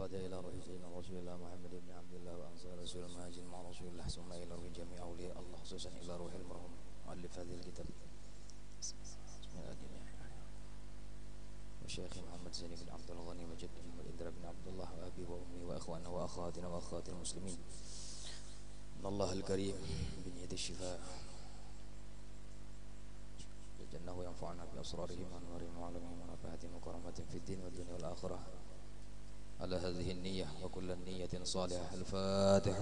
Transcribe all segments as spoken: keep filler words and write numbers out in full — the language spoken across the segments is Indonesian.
وهدى إلى روح سيدنا رسول الله محمد بن عبد الله وأنصار رسول المهاجر مع رسول الله ثم إلى روح جميع أولياء الله خصوصا إلى روح المرحوم مؤلف هذه الكتاب وشيخ محمد زين بن عبد الغني وجد محمد إدرا بن عبد الله وأبي وأمي وأخوانه وأخواتنا وأخوات المسلمين من الله الكريم بنية الشفاء جنه ينفعنا بأسرارهم وأنوارهم وعلمهم ونفحاتهم وكراماتهم في الدين والدنيا والآخرة على هذه النية وكل النية صالحة. الفاتحة.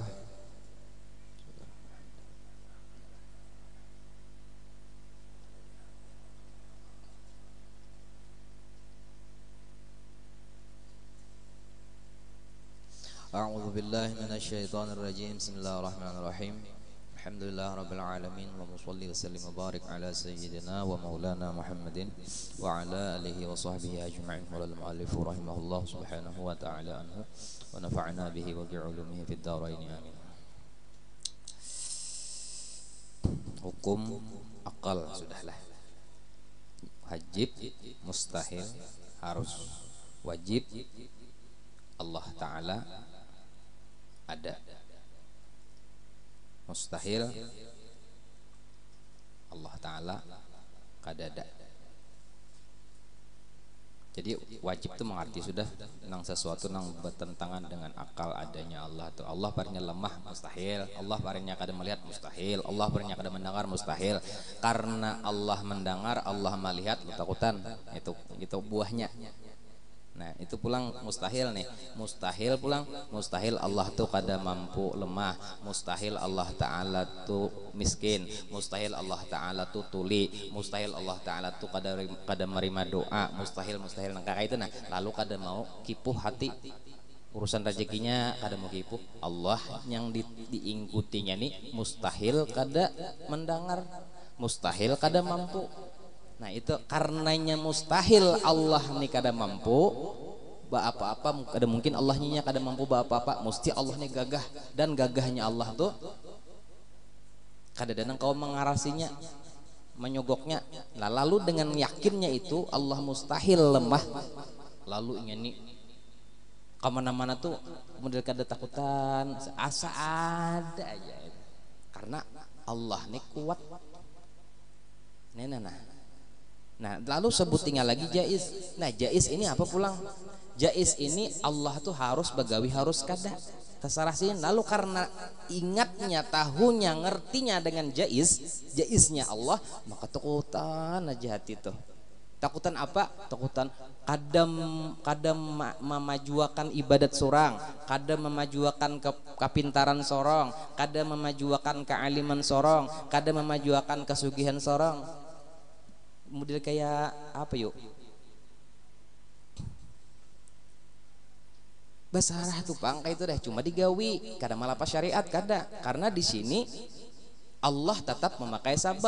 أعوذ بالله من الشيطان الرجيم. بسم الله الرحمن الرحيم. الحمد لله رب العالمين اللهم صل وسلم وبارك على سيدنا ومولانا محمد وعلى آله وصحبه أجمعين. قال المؤلف رحمه الله سبحانه وتعالى عنه ونفعنا به وبعلومه في الدارين آمين. Hukum akal sudahlah. Wajib, mustahil, harus. Wajib Allah Ta'ala ada. Mustahil Allah Ta'ala kadada. Jadi wajib itu mengerti sudah nang sesuatu nang bertentangan dengan akal adanya Allah tuh. Allah parinya lemah mustahil, Allah parinya kada melihat mustahil, Allah parinya kada mendengar mustahil. Karena Allah mendengar, Allah melihat, ketakutan itu itu buahnya. Nah itu pulang mustahil nih. Mustahil pulang mustahil Allah tuh kada mampu, lemah. Mustahil Allah Ta'ala tuh miskin. Mustahil Allah Ta'ala tuh tuli. Mustahil Allah Ta'ala tuh kada kada menerima doa. Mustahil mustahil nah kayak itu. Nah lalu kada mau kipuh hati urusan rezekinya, kada mau kipuh. Allah yang di, diingkutinya nih mustahil kada mendengar, mustahil kada mampu. Nah itu karenanya mustahil Allah nih kada mampu ba apa-apa, kada mungkin Allah nya kada mampu ba apa-apa, mesti Allah nih gagah. Dan gagahnya Allah tuh kada danang kau mengarasinya, menyogoknya. Nah lalu dengan yakinnya itu Allah mustahil lemah, lalu ingin nih kemana-mana tuh kemudian kada takutan, asa ada aja. Karena Allah nih kuat. Nah nah nah Nah lalu sebutinnya lagi jaiz. Nah jaiz ini apa pulang? Jaiz ini Allah tuh harus bagawi harus kada terserah sih. Lalu karena ingatnya, tahunya, ngertinya dengan jaiz, jaiznya Allah, maka takutan aja hati tuh. Takutan apa? Takutan kadam kadam memajuakan ibadat sorang, kadam memajuakan ke, kepintaran sorong, kadam memajuakan kealiman sorong, kadam memajuakan kesugihan sorong. Model kayak apa yuk? Basarah tuh pang kayak itu deh, cuma digawi, kada malah pas syariat kada. Karena di sini Allah tetap memakai sabab.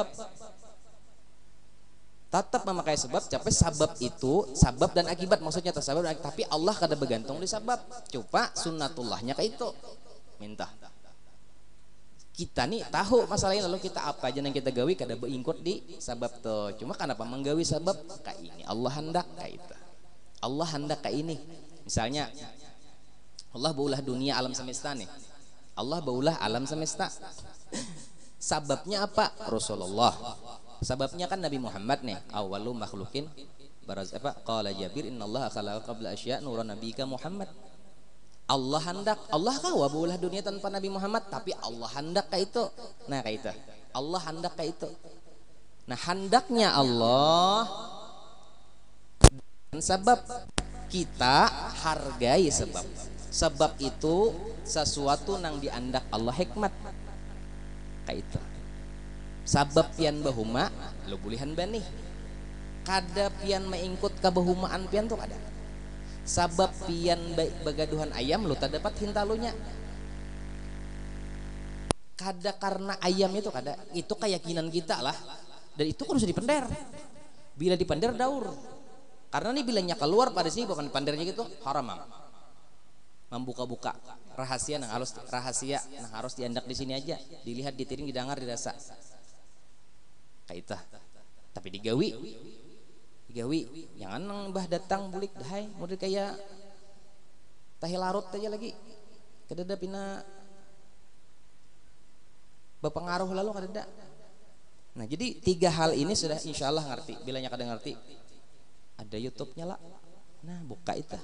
Tetap memakai sebab, capek sabab itu, sabab dan akibat maksudnya tersabab, tapi Allah kada bergantung di sabab. Coba sunnatullahnya kayak itu. Minta. Kita nih tahu masalahnya, lalu kita apa aja yang kita gawi kada beingkut di sabab tuh. Cuma kenapa menggawi sabab kayak ini? Allah hendak kayak itu. Allah hendak kayak ini. Misalnya Allah baulah dunia alam semesta nih. Allah baulah alam semesta. Sababnya apa? Rasulullah. Sababnya kan Nabi Muhammad nih. Awalu makhlukin baraz apa? Qala Jabir innallaha khalaqa qabla asya' nuran nabiyika Muhammad. Allah hendak, Allah kawa baulah dunia tanpa Nabi Muhammad, tapi Allah hendak kayak itu. Nah kayak itu, Allah hendak kayak itu. Nah hendaknya Allah dan sebab kita hargai sebab. Sebab itu sesuatu nang diandak Allah hikmat kayak itu. Sabab pian bahuma lo bulihan bani. Kada pian meingkut kebahumaan pian tuh kada. Sabab pian bagaduhan ayam lu tak dapat hintalunya. Kada karena ayam itu kada, itu keyakinan kita lah. Dan itu kan harus dipender. Bila dipender daur. Karena nih bilanya keluar pada sini bukan pandernya gitu haram. Membuka-buka rahasia yang harus rahasia yang harus diandak di sini aja, dilihat, ditiring, didengar, dirasa. Kayak itu. Tapi digawi. Gawi jangan nang bah datang bulik dahai model kayak teh larut aja lagi kededa pina berpengaruh lalu kadeda. Nah jadi tiga hal ini sudah insya Allah ngerti. Bilanya kada ngerti ada YouTube-nya lah. Nah buka itu.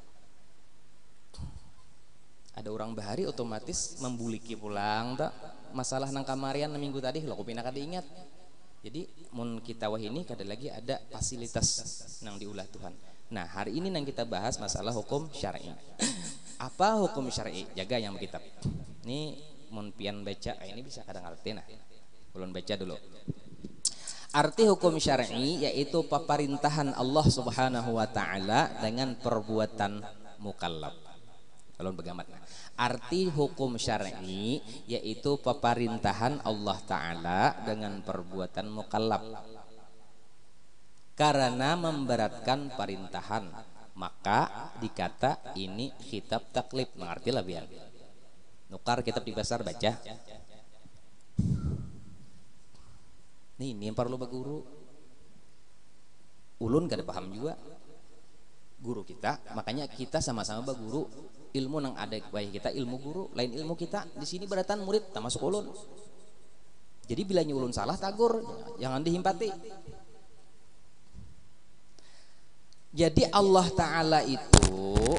Ada orang bahari otomatis membuliki pulang tak masalah nang kamarian minggu tadi lo kupina kada ingat. Jadi mun kita wah ini kada lagi ada fasilitas nang diulah Tuhan. Nah hari ini nang kita bahas masalah hukum syar'i. Apa hukum syar'i? Jaga yang kitab. Ini mun pian baca ini bisa kada ngerti nah. Ulun baca dulu. Arti hukum syar'i yaitu peperintahan Allah Subhanahu wa taala dengan perbuatan mukallaf. Kalau begamat. Arti hukum syar'i yaitu peperintahan Allah taala dengan perbuatan mukallaf. Karena memberatkan perintahan, maka dikata ini khitab taklif. Mengerti lah biar. Nukar kitab di pasar baca. Nih, ini yang perlu baguru. Ulun kada paham juga. Guru kita, makanya kita sama-sama baguru. Ilmu nang ada baik kita ilmu guru, lain ilmu kita. Di sini beratan murid, tak masuk ulun. Jadi bila ulun salah tagur, jangan dihimpati. Jadi Allah Ta'ala itu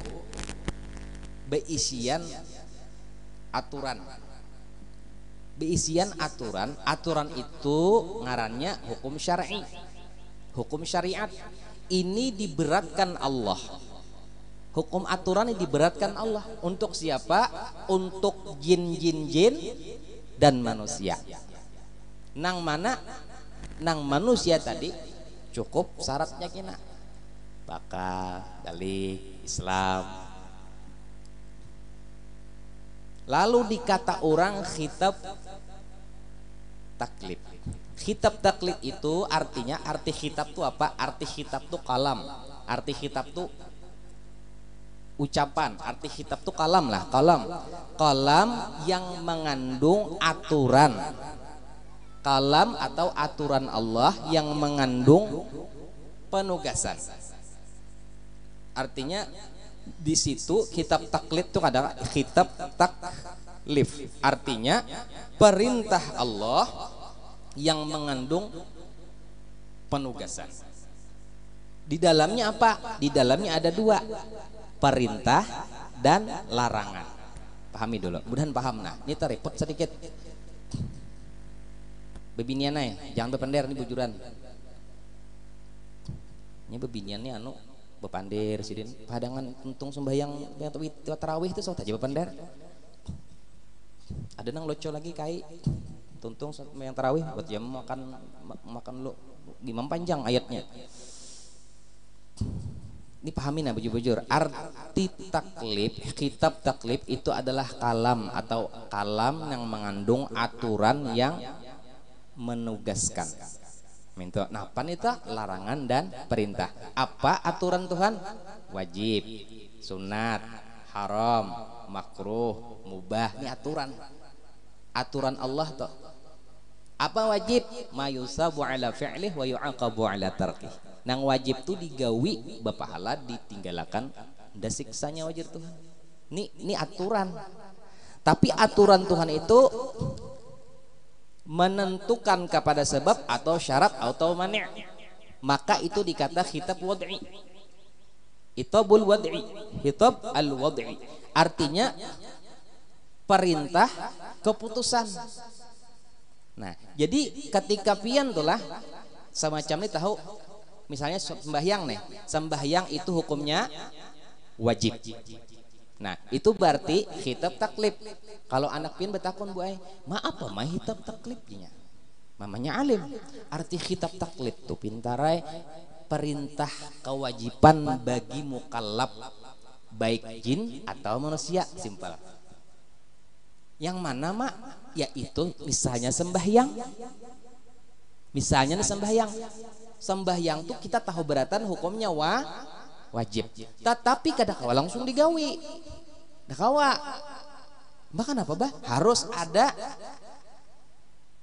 beisian aturan. Beisian aturan, aturan itu ngarannya hukum syar'i. Hukum syariat ini diberatkan Allah. Hukum aturan ini diberatkan Allah. Untuk siapa? Untuk jin-jin-jin dan manusia. Nang mana? Nang manusia tadi cukup syaratnya kina. Bakal, dalik, Islam. Lalu dikata orang khitab taklif. Khitab taklif itu artinya, arti khitab itu apa? Arti khitab itu kalam. Arti khitab itu ucapan. Arti khitab itu kalam lah, kalam. Kalam yang mengandung aturan. Kalam atau aturan Allah yang mengandung penugasan. Artinya di situ kitab taklif itu ada kitab taklif. Artinya perintah Allah yang mengandung penugasan. Di dalamnya apa? Di dalamnya ada dua, perintah dan larangan. Pahami dulu, mudahan paham. Nah, ini terrepot sedikit. Bebinian ya, jangan bepender nih bujuran. Ini bebiniannya anu bepandir sidin padangan tuntung sembahyang yang tarawih itu sok aja bepender. Ada nang loco lagi kai tuntung sembahyang tarawih buat jam makan makan lu gimana panjang ayatnya. Ini pahamin ya bujur-bujur. Arti taklif, kitab taklif itu adalah kalam atau kalam yang mengandung aturan yang menugaskan. Minta nah panita larangan dan perintah. Apa aturan Tuhan? Wajib, sunat, haram, makruh, mubah. Ini aturan. Aturan Allah toh. Apa wajib? Ma yusabu ala fi'lih wa yu'aqabu ala tarkih. Nang wajib tu digawi bapahala ditinggalakan nda siksanya wajib Tuhan. Ini ini aturan. Tapi aturan Tuhan itu menentukan kepada sebab atau syarat atau mani', maka itu dikata khitab wad'i. Hitabul wad'i, hitab al wad'i. Artinya perintah keputusan. Nah, jadi ketika pian tulah semacam ini tahu, misalnya sembahyang nih, sembahyang itu hukumnya wajib. Nah, itu berarti khitab taklif. Kalau anak pian betakun bu ay, ma apa mah khitab taklifnya? Mamanya alim. Arti khitab taklif tuh pintarai perintah kewajiban bagi mukallaf baik jin atau manusia, simpel. Yang mana mak? Yaitu misalnya sembahyang. Misalnya nih sembahyang. Sembahyang tuh kita tahu beratan hukumnya wa wajib. Tetapi kadang kawa langsung digawi. Dah kawa. Bahkan apa bah? Harus ada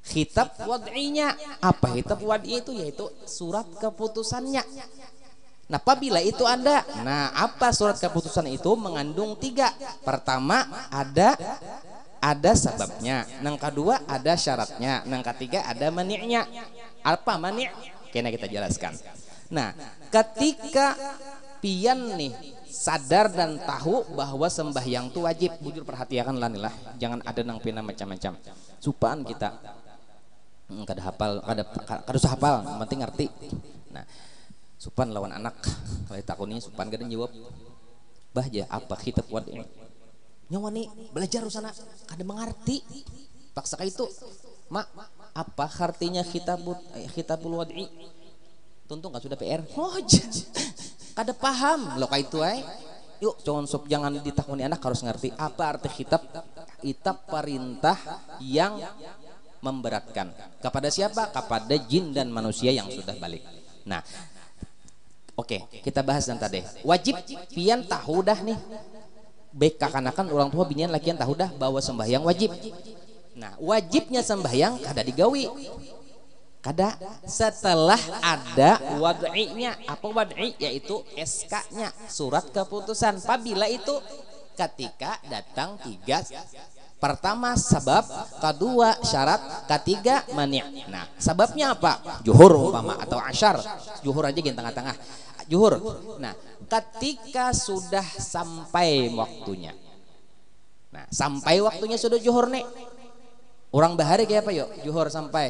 khitab wad'inya. Apa khitab wad'i itu? Yaitu surat keputusannya. Nah, apabila itu ada, nah apa surat keputusan itu mengandung tiga. Pertama ada ada sebabnya, yang kedua ada syaratnya, yang ketiga ada mani'nya. Apa mani'? Kena kita jelaskan. Nah, ketika pian nih sadar dan tahu bahwa sembahyang itu wajib, bujur perhatikan lah, jangan ada nang pina macam-macam. Supaan kita kada hafal, kada kada usah hafal, yang penting ngerti. Nah, supan lawan anak kalau takuni supan kada jawab bah aja apa kitab wad'i nyawani belajar usana kada mengerti paksa itu mak apa artinya kitabut kitabul wad'i tuntung kan sudah P R oh kada paham lo kayak itu ay yuk jangan sob jangan ditakuni anak harus ngerti apa arti kitab kitab perintah yang memberatkan kepada siapa kepada jin dan manusia yang sudah balik. Nah, oke, kita bahas dan tadi. Wajib pian tahu dah nih. Baik kakanakan orang tua binian lakian tahu dah bahwa sembahyang wajib. Nah, wajibnya sembahyang kada digawi. Kada setelah ada wad'inya. Apa wad'i? Yaitu S K-nya, surat keputusan. Apabila itu ketika datang tiga pertama sebab, kedua syarat, ketiga mani'. Nah, sebabnya apa? Juhur umpama atau asyar. Juhur aja gini tengah-tengah. Juhur. Nah, ketika sudah sampai waktunya. Nah, sampai waktunya sudah juhur nih. Orang bahari kayak apa yuk? Juhur sampai.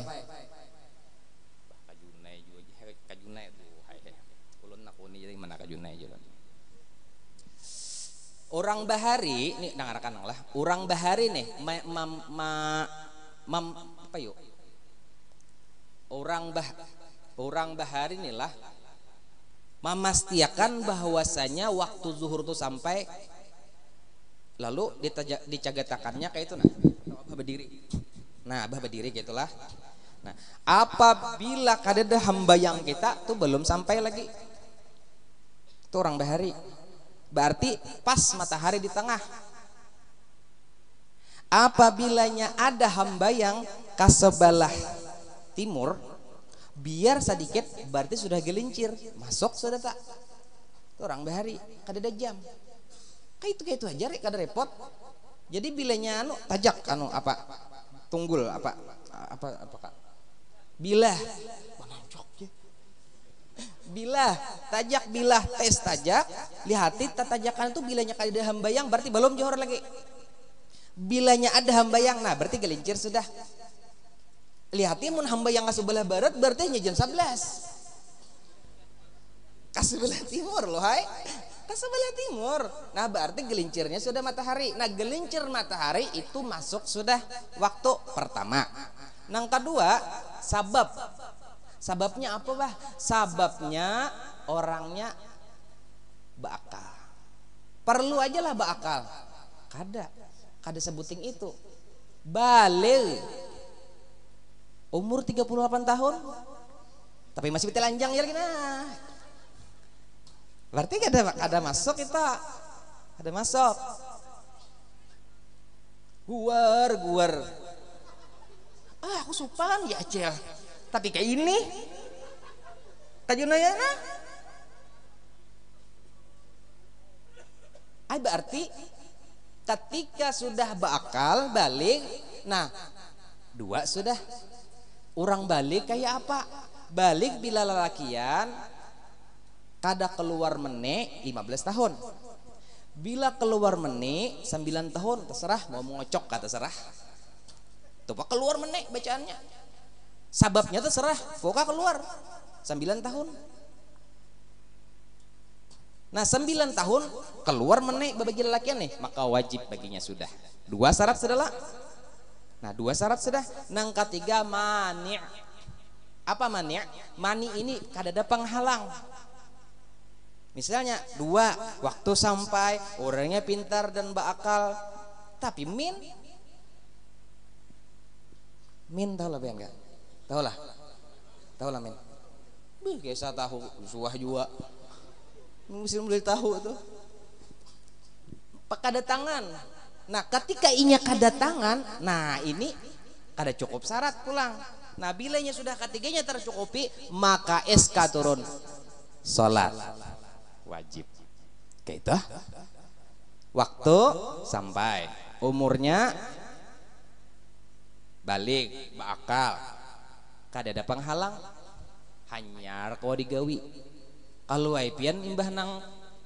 Kajunai juga, kajunai tuh. Ulun nakuni jadi mana kajunai juga. Orang bahari nih dengarkan lah. Orang bahari nih ma, ma, ma, ma apa yuk? Orang bah orang bahari nih lah memastikan bahwasanya waktu zuhur itu sampai lalu dicagatakannya kayak itu nah abah berdiri. Nah, abah berdiri gitulah. Nah, apabila kadada hamba yang kita tuh belum sampai lagi. Itu orang bahari. Berarti pas matahari di tengah. Apabilanya ada hamba yang kasebelah timur, biar sedikit berarti sudah gelincir, masuk sudah tak. Itu orang bahari, kada ada jam. Kayak itu kayak itu aja, kada repot. Jadi bilanya anu tajak anu apa? Tunggul apa apa apa kak? Bilah. Bilah, tajak bilah tes tajak, lihati tatajakan itu bilanya kada ada hambayang berarti belum johor lagi. Bilanya ada hambayang, nah berarti gelincir sudah. Lihati mun hambayang ka sebelah barat berarti hanya jam sebelas. Ka sebelah timur loh hai. Ka sebelah timur. Nah berarti gelincirnya sudah matahari. Nah gelincir matahari itu masuk sudah waktu pertama. Yang kedua, sabab. Sababnya apa bah? Sababnya orangnya bakal. Perlu aja lah bakal. Kada, kada sebuting itu. Balik. Umur tiga puluh delapan tahun. Tapi masih telanjang ya gini. Berarti kada kada masuk kita. Kada masuk. Guar, guar. Ah, aku supan ya Acel. Tapi kayak ini kajunayana ay berarti ketika sudah bakal balik nah dua sudah orang balik kayak apa balik bila lelakian kada keluar mene lima belas tahun bila keluar mene sembilan tahun terserah mau mengocok kata terserah tuh pak keluar mene bacaannya sababnya terserah, foka keluar sembilan tahun. Nah sembilan tahun keluar menek bagi lelakian nih, maka wajib baginya sudah. Dua syarat sudah lah. Nah dua syarat sudah. Nang ketiga mani'. Apa mani'? Mani ini kada ada penghalang. Misalnya dua waktu sampai orangnya pintar dan berakal, tapi min, min tahu lah enggak? Tahu lah, tahu lah men. Bih, kayak tahu suah juga. Mesti beli tahu tuh. Kada tangan. Nah, ketika inya kada tangan, nah ini kada cukup syarat pulang. Nah, bilanya sudah ketiganya tercukupi, maka S K turun. salat wajib. Kayak itu. Waktu sampai umurnya balik bakal kada ada penghalang hanyar kau digawi kalau aipian imbah nang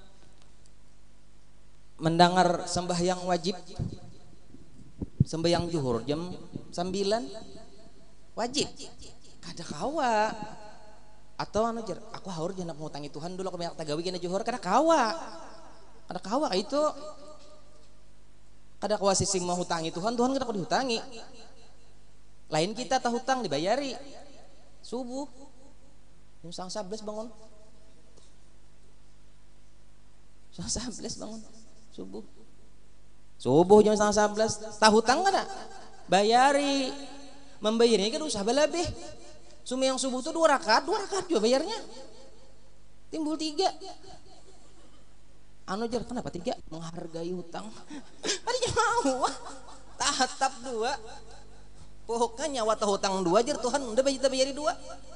mendengar sembahyang wajib sembahyang zuhur jam sembilan wajib kada kawa atau anu jar aku haur jangan ngutangi Tuhan dulu aku banyak tagawi kena zuhur kada kawa kada kawa itu kada kawa sising mau hutangi Tuhan Tuhan kada kudu hutangi lain kita tahu hutang dibayari subuh jam setengah sebelas bangun setengah sebelas bangun subuh subuh jam setengah sebelas tahu hutang kada bayari membayarnya kan usah lebih cuma yang subuh itu dua rakaat dua rakaat juga bayarnya timbul tiga anu jar kenapa tiga menghargai hutang ada mau tatap dua pokoknya nyawa tahu hutang dua jar Tuhan udah kita bayari dua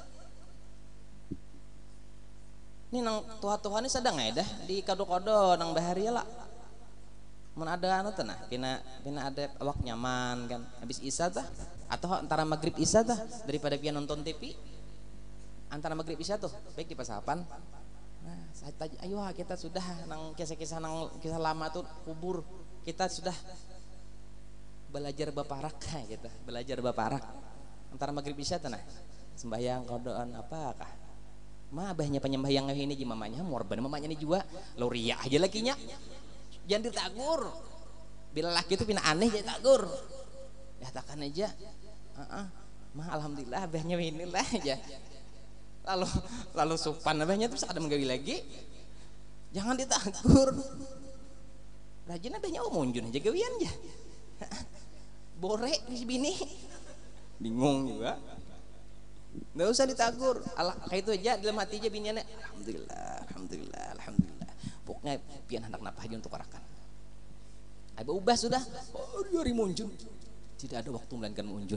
ini nang Tuhan Tuhan ini sedang ya dah di kado-kado nang bahari lah mun ada anu tanah pina pina ada awak nyaman kan habis isya tah atau antara maghrib isya tah daripada pian nonton T V antara maghrib isya tuh baik di pasapan nah saya tanya ayo kita sudah nang kisah-kisah nang kisah lama tuh kubur kita sudah belajar baparak gitu belajar baparak antara maghrib isya tanah sembahyang kodoan apakah mah abahnya penyembahyang ini ji mamanya morban mamanya ini juga loria aja lakinya jangan ditagur bila laki itu pina aneh jadi tagur ya takkan aja uh-uh. mah alhamdulillah abahnya ini lah aja lalu lalu sopan abahnya terus ada menggawi lagi jangan ditagur rajin abahnya oh munjun aja gawian aja borek si bini bingung juga nggak usah ditagur Allah kayak itu aja dalam hati aja biniannya alhamdulillah alhamdulillah alhamdulillah pokoknya pian hendak napa aja untuk arakan abah ubah sudah oh hari munjun tidak ada waktu melainkan munjun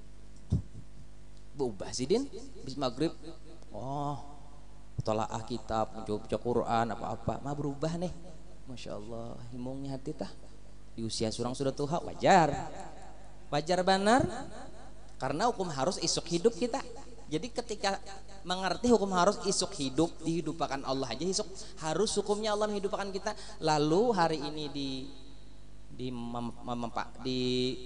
berubah sih din bis maghrib oh tolaah kitab baca Quran apa-apa mah berubah nih masya Allah himungnya hati tah di usia surang sudah tua wajar wajar benar karena hukum harus isuk hidup kita jadi ketika mengerti hukum harus isuk hidup dihidupkan Allah aja isuk harus hukumnya Allah menghidupkan kita lalu hari ini di di mem, memempak di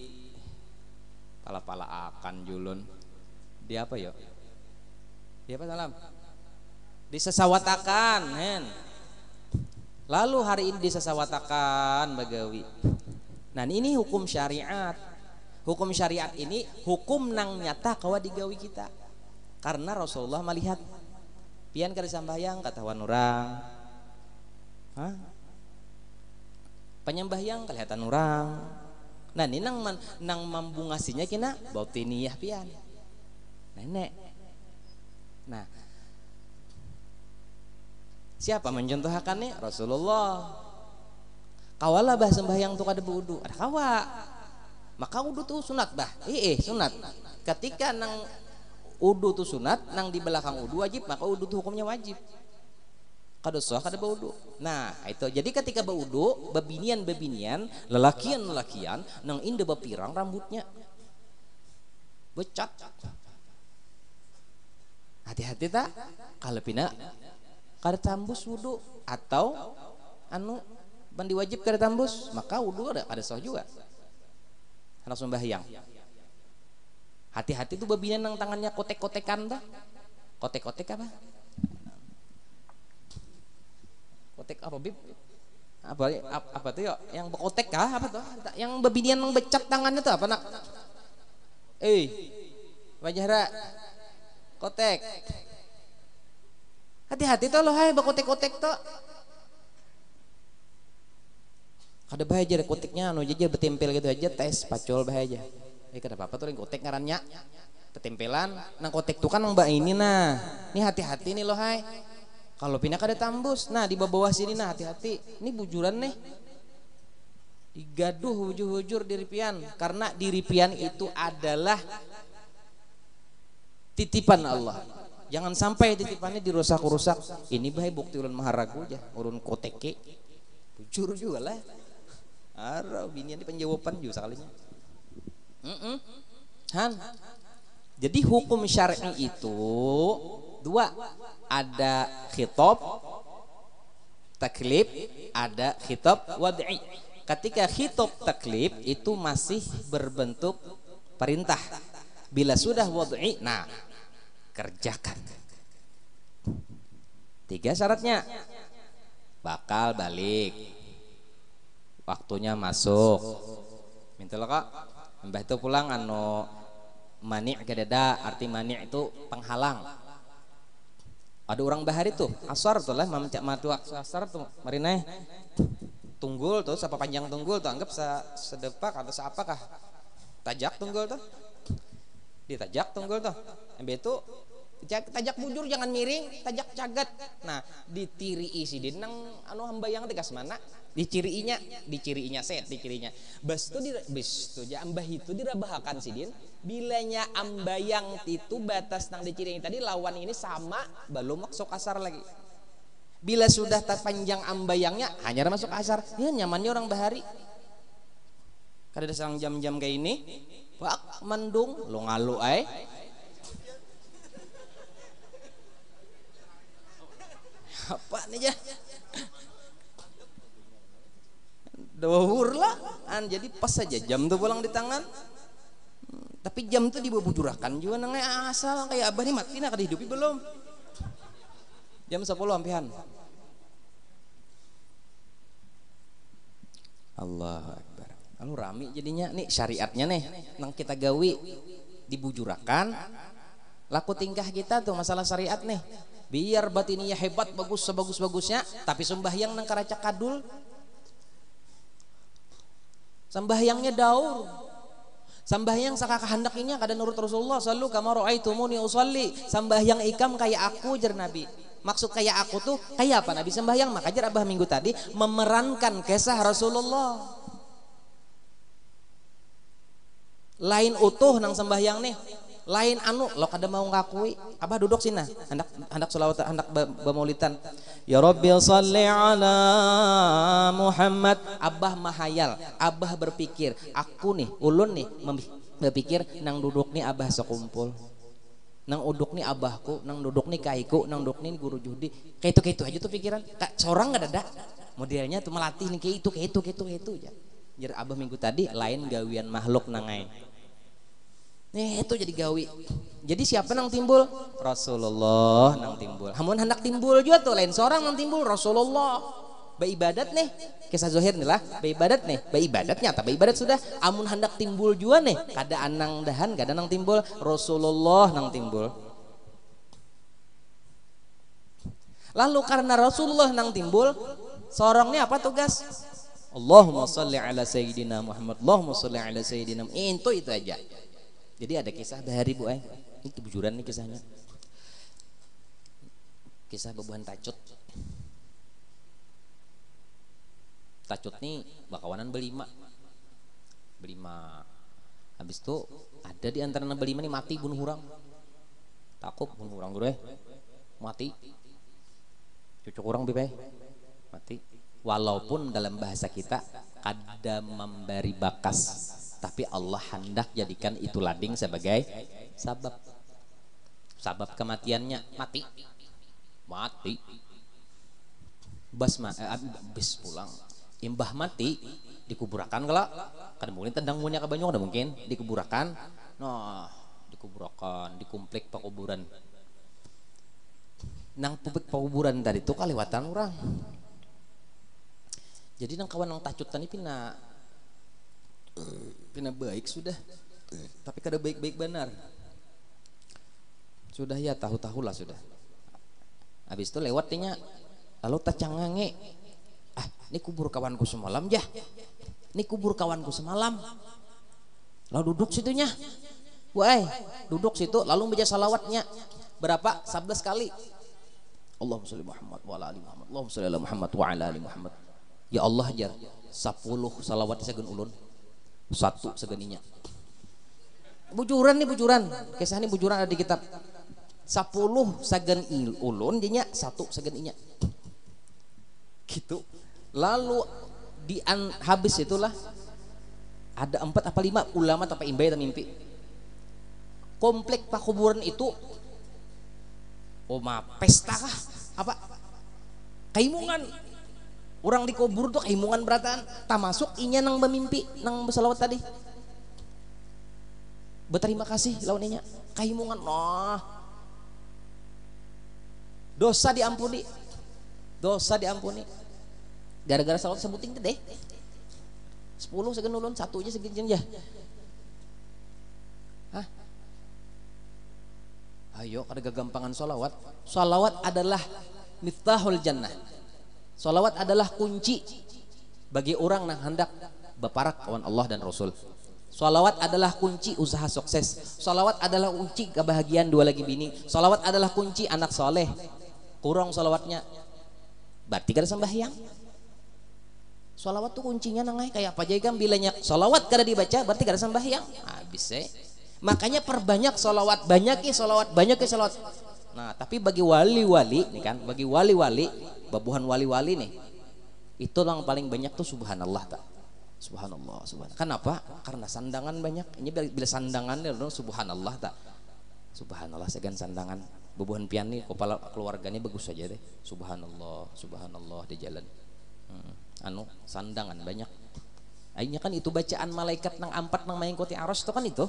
pala-pala akan julun di apa ya di apa salam disesawatakan hen lalu hari ini disesawatakan bagawi nah ini hukum syariat hukum syariat ini hukum nang nyata kawa digawi kita karena Rasulullah melihat pian kada sambayang katawan orang hah penyembahyang kelihatan orang nah ini nang man, nang mambungasinya kina bautiniyah pian nenek nah siapa mencontohkannya Rasulullah kawala bah sembahyang tuh kada wudu ada kawa maka wudu tuh sunat bah eh sunat ketika nang wudu tuh sunat nang di belakang wudu wajib maka wudu tuh hukumnya wajib kada sah kada wudu nah itu jadi ketika berwudu bebinian bebinian lelakian lelakian nang indah bapirang rambutnya becat hati-hati tak kalau pina kada tambus wudu atau anu mandi wajib kada tambus maka wudu ada ada sah juga anak sembahyang hati-hati tuh babinya nang tangannya kotek-kotekan bah kotek-kotek apa kotek apa bib apa apa, apa tuh ya yang kotek kah apa tuh yang babinian nang becak tangannya tuh apa nak eh wajahra kotek hati-hati tuh lo hai bakotek-kotek tuh kada bahaya aja koteknya anu aja betempel gitu aja tes pacul bahaya aja eh kada apa-apa tuh yang kotek ngarannya ketempelan nang kotek tuh kan nang mbak ini nah ini hati-hati nih lo hai kalau pindah kada tambus nah di bawah sini nah hati-hati ini bujuran nih digaduh hujur-hujur diri pian karena diri pian itu adalah titipan Allah Jangan sampai titipannya dirusak-rusak. Ini bae bukti ulun maharagu aja, urun koteke. Bujur juga lah. Arau binian di penjawaban juga sekalinya. Mm-mm. Han. Jadi hukum syar'i itu dua, ada khitab taklif, ada khitab wad'i. Ketika khitab taklif itu masih berbentuk perintah. Bila sudah wad'i, nah kerjakan. Tiga syaratnya. Bakal balik. Waktunya masuk. Minta lo kak. Mbah itu pulang anu mani' kededa, arti mani' itu penghalang. Ada orang bahari tuh, asar tuh lah, mamcak matu asar tuh, marina tunggul tuh, siapa panjang tunggul tuh, anggap se sedepak atau seapakah, tajak tunggul tuh, ditajak tunggul tuh, embe itu tajak bujur jangan miring, tajak cagat, nah ditiri isi dinang anu hambayang tegas mana, diciriinya, diciriinya set, diciriinya, bas tuh di, bas tuh ya ambah itu dirabahakan si din. Bilanya ambayang itu batas nang diciriin tadi lawan ini sama belum masuk asar lagi. Bila sudah panjang ambayangnya hanya masuk asar, ya nyamannya orang bahari. Kada ada sang jam-jam kayak ini, pak mendung lo ngalu ay. Apa nih ya? Dohur lah, an jadi pas saja jam tuh pulang di tangan. Tapi jam tuh dibubujurakan juga nangnya asal kayak abah nih mati nak dihidupi belum? Jam sepuluh ampihan. Allahu Akbar. Lalu rami jadinya nih syariatnya nih nang kita gawi dibujurakan. Laku tingkah kita tuh masalah syariat nih. Biar batininya hebat bagus sebagus-bagusnya, tapi sembahyang nang karacak kadul. Sembahyangnya daur. Sambahyang sakaka handakinya kada nurut Rasulullah sallu kama raaitumuni usolli. Sambahyang ikam kayak aku jar Nabi. Maksud kayak aku tuh kayak apa Nabi sembahyang? Maka jar abah minggu tadi memerankan kisah Rasulullah. Lain utuh nang sembahyang nih. Lain anu lo kada mau ngakui. Abah duduk sini hendak hendak selawat hendak bemaulidan. Ya Rabbi shalli ala Muhammad. Abah mahayal, abah berpikir, aku nih, ulun nih berpikir nang duduk nih abah sekumpul. Nang uduk nih abahku, nang duduk nih kaiku, nang duduk nih guru judi. Kayak itu kayak itu aja tuh pikiran. Kak seorang enggak ada. Modelnya tuh melatih nih kayak itu kayak itu kayak itu kayak itu aja. Jadi abah minggu tadi lain gawian makhluk nangai. Nih itu jadi gawi. Jadi siapa nang timbul? Rasulullah nang timbul. Hamun hendak timbul juga tuh lain seorang nang timbul Rasulullah. Ba ibadat nih. Kisah Zuhair nih lah. Ba ibadat nih. Ba ibadatnya atau ba ibadat sudah. Amun hendak timbul juga nih. Kada anang dahan, kada nang timbul Rasulullah nang timbul. Lalu karena Rasulullah nang timbul, seorangnya apa tugas? Allahumma sholli ala sayyidina Muhammad. Allahumma sholli ala sayyidina. Itu itu aja. Jadi ada kisah bahari bu eh, ini kebujuran nih kisahnya. Kisah bebuhan tacut. Tacut nih bakawanan berlima, berlima. Habis itu ada di antara berlima nih mati bunuh orang. Takut bunuh orang dulu eh, mati. Cucuk orang bebe, mati. Walaupun dalam bahasa kita ada memberi bakas. Tapi Allah hendak jadikan itu lading sebagai sabab. Sabab kematiannya mati. Mati. Bas ma eh, bis pulang. Imbah mati dikuburakan kala. Kan mungkin tendang punya ke Banyu, ada mungkin dikuburakan. Nah, dikuburakan, dikumplik pakuburan. Nang pupik pakuburan tadi itu kalewatan orang. Jadi nang kawan nang tacut tani pina pina baik sudah, tapi kada baik-baik benar. Sudah ya tahu-tahu lah sudah. Habis itu lewatnya, lalu tacangange, ah ini kubur kawanku semalam jah, ini kubur kawanku semalam. Lalu duduk situnya, wah duduk situ, lalu baca salawatnya berapa? sebelas kali. Allahumma sholli Muhammad wa ala ali Muhammad. Allahumma sholli ala Muhammad wa ala ali Muhammad. Ya Allah jar sepuluh salawat sageun ulun. Satu segeninya. Bujuran nih bujuran. Kisah ini bujuran ada di kitab. sepuluh sagan il ulun dinya satu sagan inya gitu. Lalu di an, habis itulah ada empat apa lima ulama tanpa imbai dan mimpi komplek pakuburan itu oma pesta kah apa kaimungan orang dikubur tuh kaimungan berataan tak masuk inya nang memimpi nang bersalawat tadi berterima kasih lawannya kaimungan noh dosa diampuni dosa diampuni gara-gara salawat sebuting deh sepuluh segan ulun satu aja segan ya hah ayo kada gagampangan sholawat. Sholawat adalah miftahul jannah. Sholawat adalah kunci bagi orang yang hendak berparak kawan Allah dan Rasul. Sholawat adalah kunci usaha sukses. Sholawat adalah kunci kebahagiaan dua lagi bini. Sholawat adalah kunci anak soleh. Kurang sholawatnya berarti kada sembahyang. Sholawat tuh kuncinya nangai kayak apa aja kan bilanya sholawat kada dibaca berarti kada sembahyang. Habis eh. Makanya perbanyak sholawat, banyak ya sholawat, banyak ya sholawat. Nah tapi bagi wali-wali nih kan, bagi wali-wali, babuhan wali-wali nih, itu yang paling banyak tuh subhanallah tak, subhanallah, subhanallah. Kenapa? Karena sandangan banyak. Ini bila sandangan dong subhanallah tak, subhanallah segan sandangan. Babuhan pian nih, kepala keluarganya bagus saja deh, subhanallah, subhanallah di jalan. Hmm. Anu sandangan banyak. Akhirnya kan itu bacaan malaikat nang empat nang mengikuti aros itu kan itu.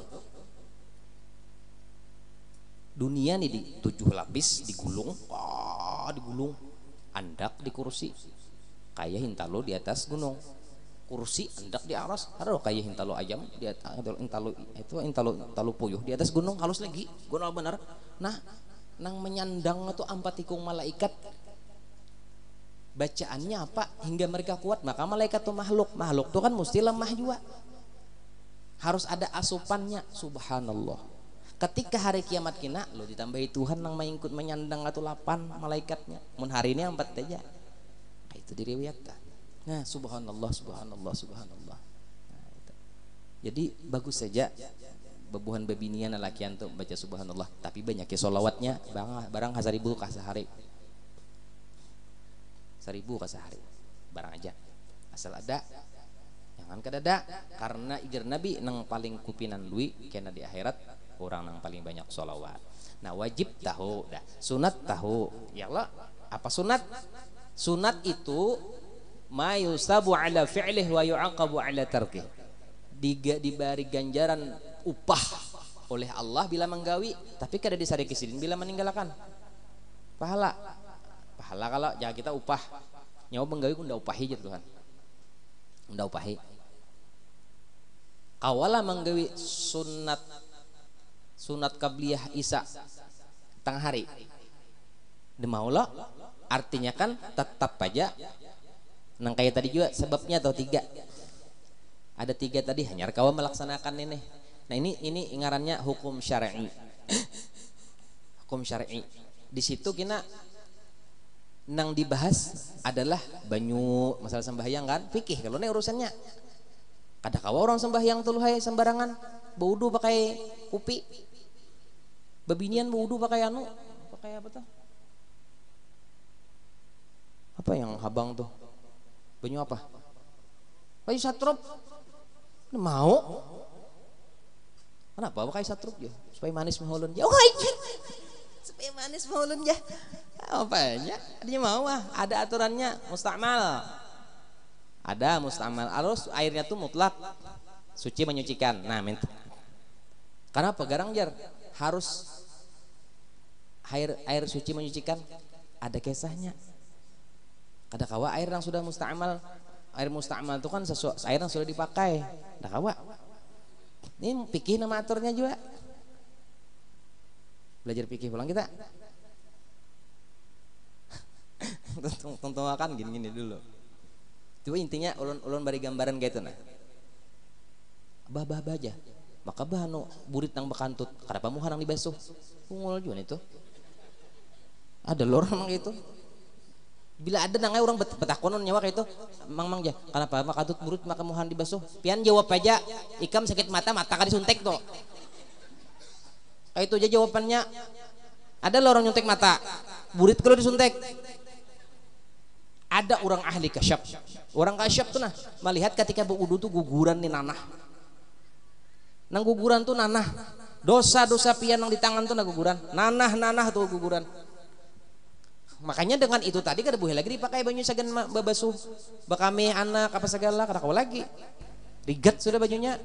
Dunia nih di tujuh lapis digulung, wah digulung, andak di kursi, kayak hintalo di atas gunung, kursi andak di aras, ada kayak hintalo ayam di atas, hintalo itu hintalo hintalo puyuh di atas gunung halus lagi, gunung benar. Nah, nang menyandang itu empat tikung malaikat, bacaannya apa hingga mereka kuat? Maka malaikat tuh makhluk, makhluk tuh kan mesti lemah juga, harus ada asupannya, subhanallah. Ketika hari kiamat kina lo ditambahi Tuhan nang mengikut menyandang atau lapan malaikatnya mun hari ini empat aja nah, itu diriwayatkan. Nah subhanallah subhanallah subhanallah nah, itu. Jadi bagus saja bebuhan bebinian lalakian tuh baca subhanallah tapi banyak ya solawatnya barang barang hasaribu kah sehari seribu kah sehari barang aja asal ada jangan kadada karena igar nabi nang paling kupinan lui kena di akhirat orang yang paling banyak sholawat. Nah wajib tahu, dah sunat tahu. Ya Allah, apa sunat? Sunat itu ma yusabu ala fi'lih wa yu'aqabu ala tarkih. Diga diberi ganjaran upah oleh Allah bila menggawi, tapi kada disari kesidin bila meninggalkan. Pahala, pahala kalau jangan kita upah. Nyawa menggawi ku ndak upahi gitu Tuhan. Ndak upahi. Kawala menggawi sunat sunat qabliyah isya tengah hari demaulah artinya kan tetap aja nang kayak tadi juga sebabnya atau tiga ada tiga tadi hanya kawa melaksanakan ini. Nah ini ini ngarannya hukum syar'i hukum syar'i di situ kita nang dibahas adalah banyu masalah sembahyang kan fikih kalau ini urusannya kada kawa orang sembahyang tuluhai sembarangan baudu pakai kupi babinian baudu pakai anu pakai apa tuh apa yang habang tuh banyu apa banyu satrop mau kenapa pakai satrop ya supaya manis mahulun ya oh supaya manis mahulun ya apanya adanya mau ah ada aturannya mustamal ada mustamal alus airnya tuh mutlak suci menyucikan nah minta kenapa garang jar harus air air suci menyucikan ada kisahnya ada kawa air yang sudah mustamal air mustamal itu kan sesuatu air yang sudah dipakai ada kawa ini pikir nama aturnya juga belajar pikir pulang kita tonton akan gini-gini dulu itu intinya ulun ulun bari gambaran kayak itu nah bah bah bah aja maka bah anu burit nang bekantut kenapa muha nang dibasuh ungul juga itu ada lor nang itu bila ada nangai orang betakonon nyawa kayak itu mang mang aja kenapa bekantut burit maka muha dibasuh pian jawab aja ikam sakit mata mata kan disuntek tuh kayak itu aja jawabannya Ada lo orang nyuntik mata, burit kalau disuntik. Ada orang ahli kasyaf. Orang kasyaf tuh nah melihat ketika berwudu tuh guguran nih nanah. Nang guguran tuh nanah. Dosa-dosa pian yang di tangan tuh nah guguran. Nanah-nanah tuh guguran. Makanya dengan itu tadi kada boleh lagi dipakai baju sagan babasuh. Bakame anak apa segala kada kau lagi. Rigat sudah bajunya.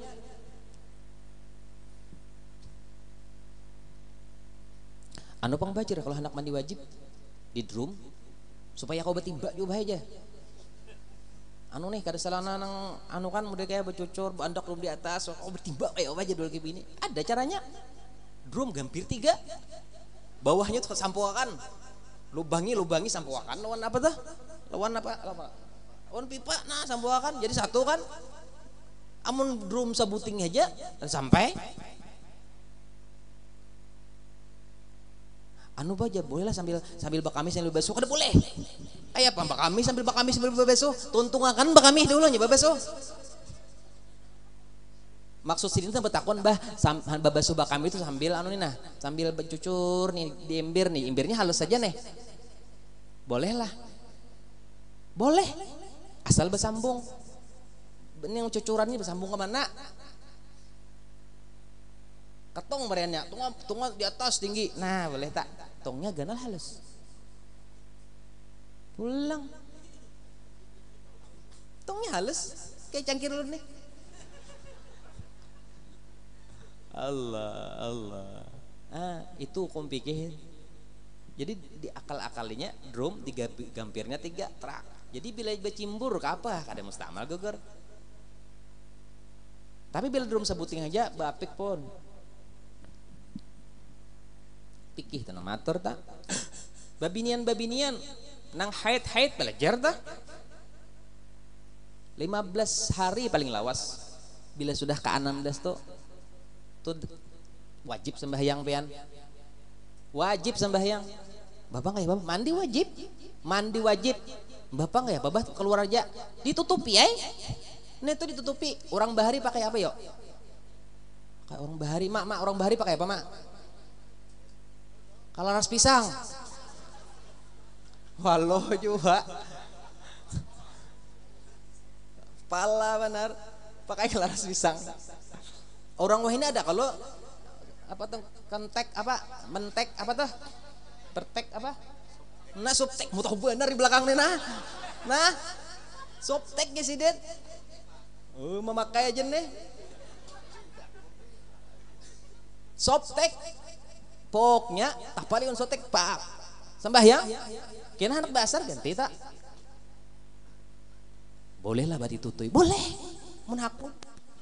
Anu pang bajir kalau hendak mandi wajib di drum supaya kau betimba juga aja. Anu nih kada salah nang anu kan udah kayak bercucur bandak drum di atas, so kau betimba kayak apa aja dulu kayak gini. Ada caranya. Drum gampir tiga. Bawahnya tuh sampoakan. Lubangi lubangi sampoakan lawan apa tuh? Lawan apa? Lawan pipa nah sampoakan jadi satu kan. Amun drum sabuting aja dan sampai anu baja bolehlah sambil sambil bakami sambil basuh kada boleh. Kayak apa bakami sambil bakami sambil basuh? Tuntungakan bakami dulu nya basuh. Maksud sini tuh betakon bah sam, basuh bakami itu sambil anu nih nah, sambil bercucur nih di imbir nih, imbirnya halus saja nih. Bolehlah. Boleh. Asal bersambung. Ini yang cucurannya bersambung ke mana? Ketong bariannya, tunggu tunggu di atas tinggi. Nah, boleh tak? Tongnya ganal halus. Pulang. Tongnya halus. Kayak cangkir lu nih. Allah, Allah. Ah, itu kom pikir. Jadi di akal-akalinya drum tiga gampirnya tiga terak. Jadi bila becimbur ke apa? Kada mustamal geger. Tapi bila drum sebuting aja bapik pun. Pikih tanah matur tak babinian babinian nang haid haid belajar tak lima belas hari paling lawas bila sudah ke enam belas tuh tuh wajib sembahyang pian wajib sembahyang bapak nggak ya bapak mandi wajib mandi wajib bapak nggak ya bapak keluar aja ditutupi ya ini tuh ditutupi orang bahari pakai apa yuk kayak orang bahari mak mak orang bahari pakai apa mak kalau ras pisang, walau juga, pala benar, pakai kelas pisang. Orang wah ini ada kalau apa tuh kentek apa mentek apa tuh pertek apa? Nah subtek, mau tahu benar di belakang nih nah, nah subtek ya sih det, oh memakai aja nih, subtek. Poknya tak paling sotek pak sembahyang kena anak dasar ganti tak bolehlah bati tutui boleh menakut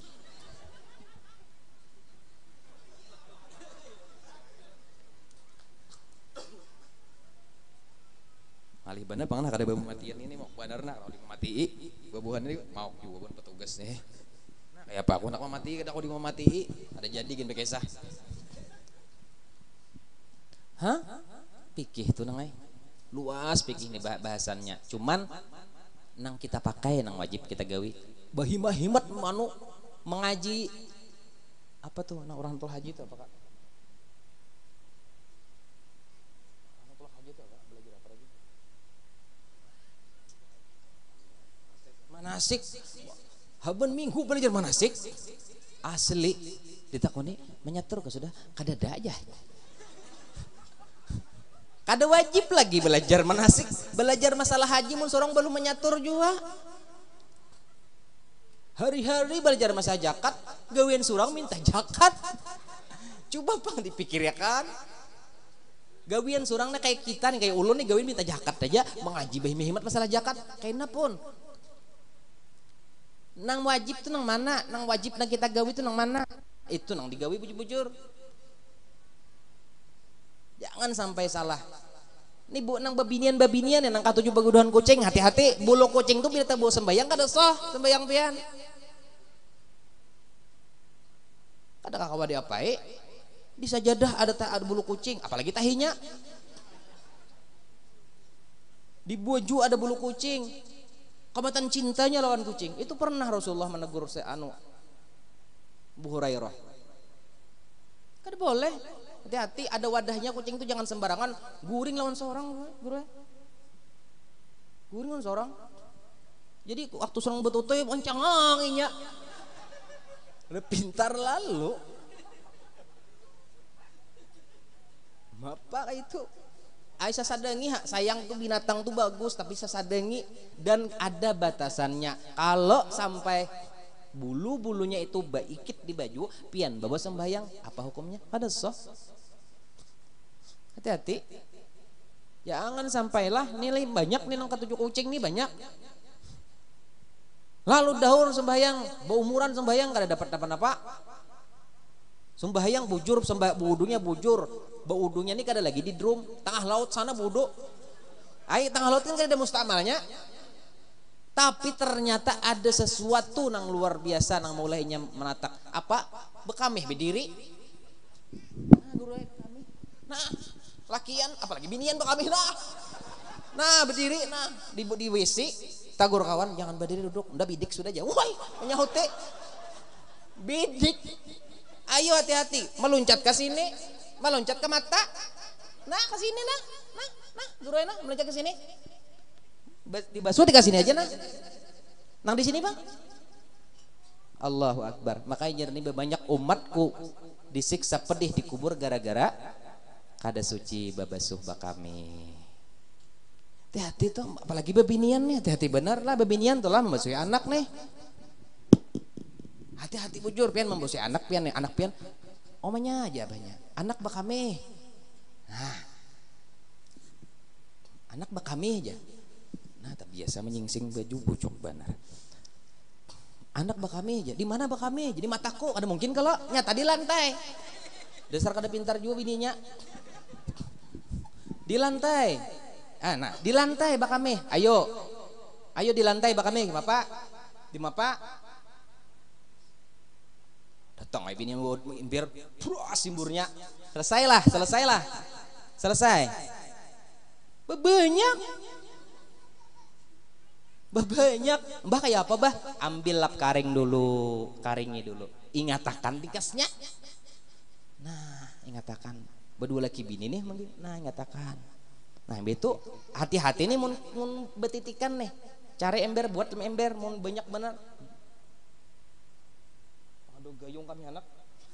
malih bener pangan kada babu matian ini mau bener nak kalau dimati babuhan ini mau juga pun petugas nih nah, kayak apa aku nak mati kada aku di mati ada jadi gini bekesah. Hah? Pikih tuh nang luas pikih nih bahasannya. Cuman nang kita pakai nang wajib kita gawi. Bahimah himat manu mengaji apa tuh nang orang tua haji itu apa kak? Orang tua haji itu apa? Belajar apa lagi? Manasik. Haban minggu belajar manasik. Asli ditakoni menyatur ke sudah kadada aja. Kada wajib lagi belajar manasik, belajar masalah haji mun sorong belum menyatur juga. Hari-hari belajar masalah zakat, gawian surang minta zakat. Coba pang dipikir ya kan. Gawian surangnya kayak kita nih kayak ulun nih gawian minta zakat aja, mengaji bahi hemat masalah zakat, kayaknya pun. Nang wajib tuh nang mana? Nang wajib nang kita gawi tuh nang mana? Itu nang digawi bujur-bujur. Jangan sampai salah. Ini bu nang babinian-babinian ya nang katujuh baguduhan kucing, hati-hati bulu kucing tuh bila tak bawa sembayang kada sah sembayang pian. Kada kakawa diapai? Di sajadah ada tak ada bulu kucing, apalagi tahinya. Di baju ada bulu kucing. Kamatan cintanya lawan kucing. Itu pernah Rasulullah menegur se anu Bu Hurairah. Kada boleh. Hati-hati, ada wadahnya kucing itu, jangan sembarangan guring lawan seorang, bro. Guring lawan seorang. Jadi waktu seorang betutoy moncang anginnya. Udah pintar lalu. Apa itu? Aisyah sadangi, sayang tuh binatang tuh bagus, tapi sasadangi dan ada batasannya. Kalau sampai bulu-bulunya itu baikit di baju, pian bawa sembahyang, apa hukumnya? Ada soh. Hati-hati. Jangan sampailah nilai banyak nih nang ketujuh kucing nih banyak. Lalu dahur sembahyang, beumuran sembahyang kada dapat apa-apa. Sembahyang bujur, sembah wudunya bujur. Wudunya ini kada lagi di drum, tengah laut sana wudu. Ai tengah laut kan kada ada mustamalnya. Tapi ternyata ada sesuatu nang luar biasa nang mulainya menatak. Apa? Bekamih berdiri. Nah, guru kami. Nah, lakian apalagi binian bekamih nah. Nah, berdiri nah di di W C. Tagur kawan, jangan berdiri duduk. Udah bidik sudah jauh. Woi, menyahute. Bidik. Ayo hati-hati, meluncat ke sini, meluncat ke mata. Nah, ke sini nah. Nah, nah, guru nah meluncat ke sini. Dibasuh di sini aja nah. Nang di sini, Bang. Allahu Akbar. Makanya ini banyak umatku disiksa pedih di kubur gara-gara kada suci babasuh bakami. Hati-hati tuh, apalagi bebinian nih, hati-hati benar lah bebinian tuh lah membasuhi anak nih. Hati-hati bujur pian membasuhi anak pian nih, anak pian omanya aja banyak. Anak bakami. Nah. Anak bakami aja. Nah, tak biasa menyingsing baju bocok benar. Anak bakami aja. Di mana bakami? Jadi mataku ada mungkin kalau nyata di lantai. Dasar kada pintar juga bininya. Di lantai. Ah, nah, di lantai bakami. Ayo. Ayo di lantai bakami, Bapak. Di mapa. Datang ai bini biar pras simburnya. Selesailah, selesailah. Selesai. Bebanyak. Bebanyak. Mbah kayak apa, Bah? Ambil lap karing dulu, karingi dulu. Ingatakan tikasnya. Nah, ingatakan. Berdua laki bini nih, nah ingatakan. Nah, betul. Hati-hati nih mun, mun betitikan nih. Cari ember buat ember mun banyak benar. Aduh gayung kami anak.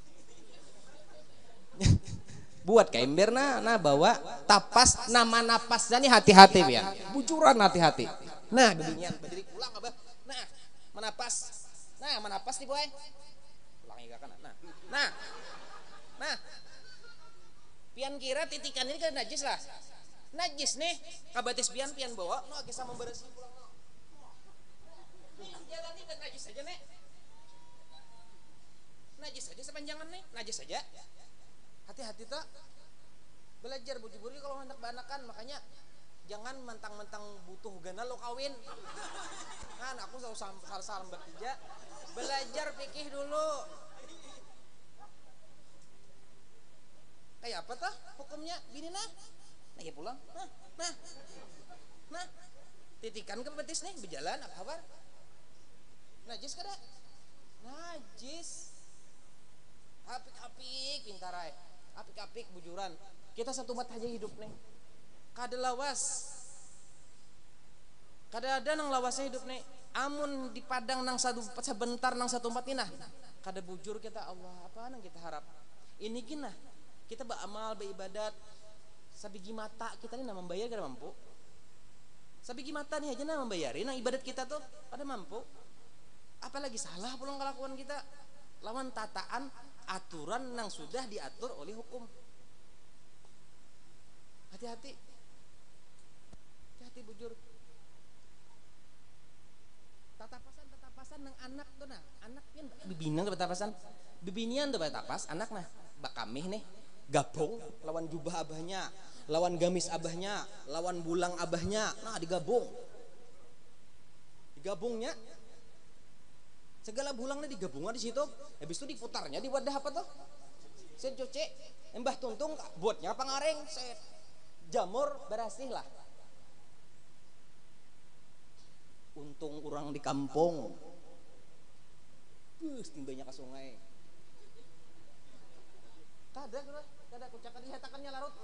Buat ke ember nah, nah bawa tapas nama napas nih hati-hati ya. Bujuran hati-hati. Nah, beginian berdiri pulang Abah. Nah, menapas. Nah, menapas nih boy. Pulang iga kan. Nah. Nah. Nah. Pian kira titikan ini kan najis lah. Najis nih, kabatis pian pian bawa, no kisah membersih pulang no. Nih jalan nih kan najis aja nih. Najis aja sepanjangan nih, najis aja. Hati-hati tak. Belajar bujur-bujur kalau hendak banakan, makanya jangan mentang-mentang butuh gana lo kawin. Kan aku selalu salah-salah bertiga. Belajar fikih dulu. Kayak apa tah hukumnya bini nah? Nah ya pulang, nah, nah, nah, titikan ke betis nih, berjalan apa kabar? Najis kada? Najis. Apik-apik pintar ay, apik-apik bujuran. Kita satu umat aja hidup nih, kada lawas, kada ada nang lawasnya hidup nih. Amun di padang nang satu sebentar nang satu umat ini nah, kada bujur kita Allah apa nang kita harap. Ini kina kita beramal beribadat. Sabigi mata kita nih nama membayar kada mampu. Sabigi mata nih aja nama membayarin nah ibadat kita tuh kada mampu. Apalagi salah pulang kelakuan kita lawan tataan aturan yang sudah diatur oleh hukum. Hati-hati. Hati-hati bujur. Tatapasan tatapasan nang anak tuh nah, anak pian bibinian tuh tatapasan. Bibinian tuh tapas anak nah, bakamih nih. Gabung lawan jubah abahnya, lawan gamis abahnya, lawan bulang abahnya, nah digabung, digabungnya, segala bulangnya digabungnya di situ, habis itu diputarnya di wadah apa tuh, set cuci, embah tuntung buatnya pangareng, set jamur berasih lah, untung orang di kampung, bus timbanya ke sungai. Kada, kada kucak dihatakannya larut.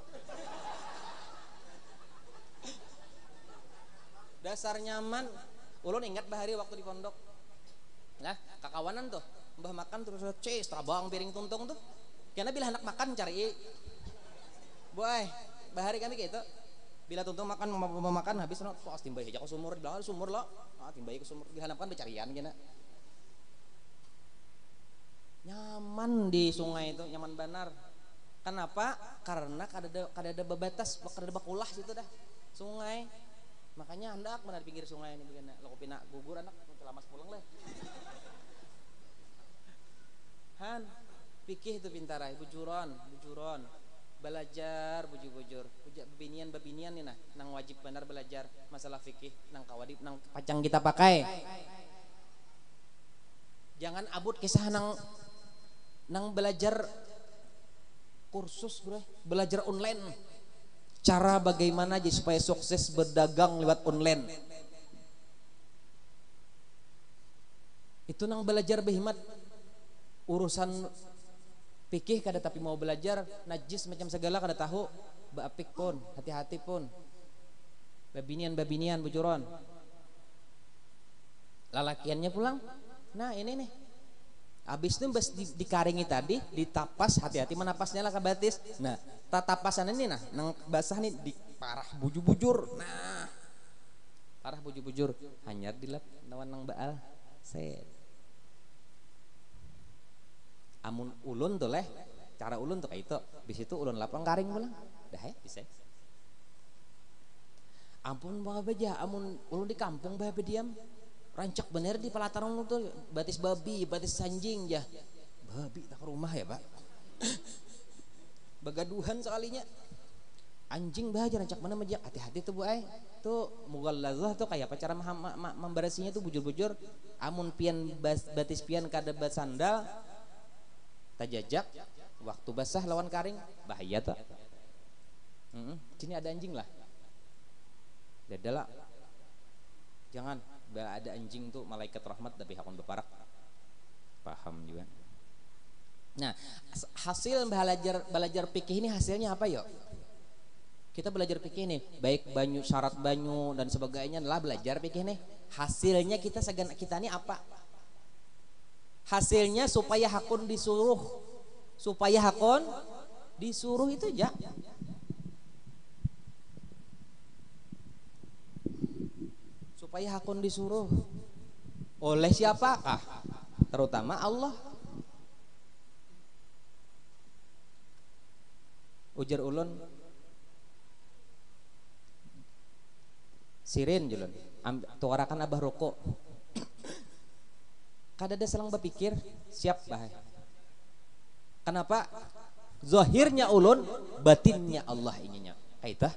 Dasar nyaman. Ulun ingat bahari waktu di pondok. Nah, kakawanan tuh, mbah makan terus ces trabang piring tuntung tuh. Karena bila anak makan cari. Boy, bahari kami gitu. Bila tuntung makan mau makan habis no pas timbay aja ke sumur, di belakang sumur lo. Ah, timbay ke sumur. Bila anak makan becarian gini. Nyaman di sungai itu, nyaman benar. Kenapa? Karena kada ada kada ada babatas, kada ada bakulah situ dah. Sungai. Makanya hendak benar pinggir sungai ini begini. Lo kopi nak gugur anak selamat pulang lah. Han, pikih itu pintarai, bujuron, bujuron, belajar bujur-bujur, babinian babinian nih nah, nang wajib benar belajar masalah fikih, nang kawadip, nang pacang kita pakai. Jangan abut kisah nang nang belajar kursus bro, belajar online. Cara bagaimana aja supaya sukses berdagang lewat online. Itu nang belajar berhikmat. Urusan pikih kada tapi mau belajar najis macam segala kada tahu. Baapik pun, hati-hati pun. Babinian-babinian bujuron. Lalakiannya pulang. Nah ini nih. Habis itu bes di, dikaringi tadi, ditapas, hati-hati menapasnya lah kabatis. Nah, tatapasan ini nah, nang basah nih di parah bujur-bujur. Nah, parah bujur-bujur. Hanyar dilap lawan nang baal. Set. Amun ulun tuh leh, cara ulun tuh kayak itu. Bis itu ulun lapang karing pulang. Dah ya, bisa. Ampun bang aja, amun ulun di kampung bah diam. Rancak bener di pelataran tuh batis babi, batis anjing ya. Babi tak ke rumah ya pak. Bagaduhan sekalinya. Anjing bah aja rancak mana aja. Hati-hati tuh bu ay. Tuh mughalazah tuh kayak apa cara memberasinya tuh bujur-bujur. Amun pian batis pian kada bat sandal. Tajajak. Waktu basah lawan karing bahaya tuh. Hmm, sini ada anjing lah. Dadalah. Jangan. Bila ada anjing tuh malaikat rahmat tapi hakun beparak. Paham juga. Nah, hasil belajar belajar fikih ini hasilnya apa yuk? Kita belajar fikih nih, baik banyu syarat banyu dan sebagainya adalah belajar fikih nih. Hasilnya kita segan kita ini apa? Hasilnya supaya hakun disuruh, supaya hakun disuruh itu aja. Supaya hakun disuruh oleh siapakah? Terutama Allah. Ujar ulun sirin julun tuarakan abah rokok. Kada ada selang berpikir siap bahaya. Kenapa? Zahirnya ulun, batinnya Allah ininya. Kaitah.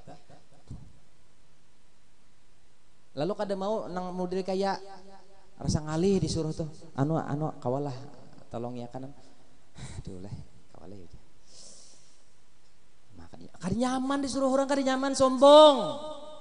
Lalu kada mau nang model kayak rasa ngalih disuruh tuh anu anu kawalah tolong ya kanan aduh lah kawalah ya makanya kada nyaman disuruh orang kada nyaman sombong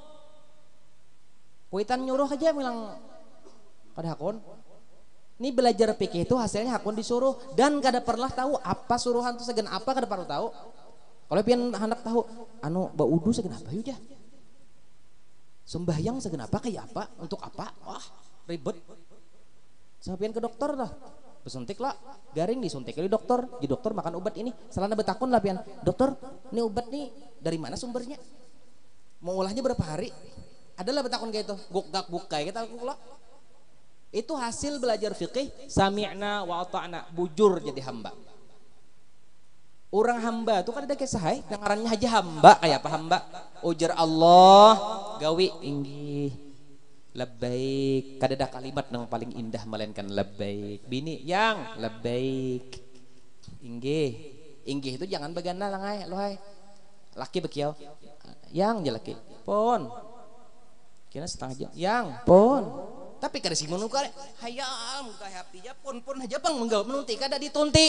kuitan nyuruh aja bilang kada hakun ini belajar fikih itu hasilnya hakun disuruh dan kada pernah tahu apa suruhan tuh segen apa kada perlu tahu kalau pian hendak tahu anu baudu segen apa yuk sembahyang segenapa kayak apa untuk apa wah ribet sampean ke dokter dah bersuntik lah garing disuntik di dokter di dokter makan obat ini selana betakun lah pian dokter ini obat nih dari mana sumbernya mau olahnya berapa hari adalah betakun kayak itu guk-gak bukai kita lah itu hasil belajar fikih sami'na wa ata'na bujur jadi hamba orang hamba tuh kan ada kisah hai dengarannya aja hamba kayak apa hamba ujar Allah gawi inggih labbaik kada ada kalimat yang paling indah melainkan labbaik bini yang labbaik inggih inggih itu jangan bagana lang ay lo hay laki bekiau yang je laki pon kira setengah jam yang pon tapi kada simon ka hayam ka happy ja pon pon aja bang menggawab menunti kada ditunti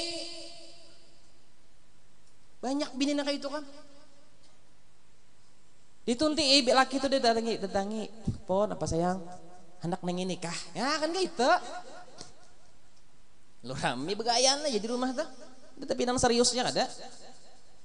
banyak bini na kayak itu kan ditunti ibu laki itu dia datangi datangi pon apa sayang hendak neng ini kah ya kan gitu lu rame begayan aja di rumah tuh tapi nang seriusnya ada